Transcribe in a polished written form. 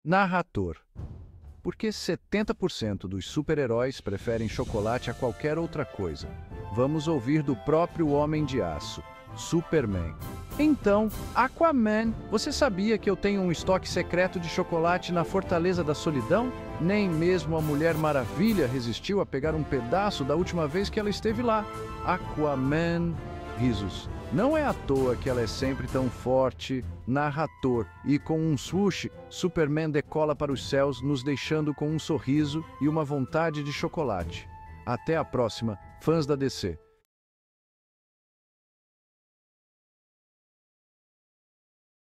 Narrador. Porque 70% dos super-heróis preferem chocolate a qualquer outra coisa. Vamos ouvir do próprio Homem de Aço, Superman. Então, Aquaman, você sabia que eu tenho um estoque secreto de chocolate na Fortaleza da Solidão? Nem mesmo a Mulher Maravilha resistiu a pegar um pedaço da última vez que ela esteve lá. Aquaman... Risos. Não é à toa que ela é sempre tão forte, narrador, e com um swoosh, Superman decola para os céus, nos deixando com um sorriso e uma vontade de chocolate. Até a próxima, fãs da DC.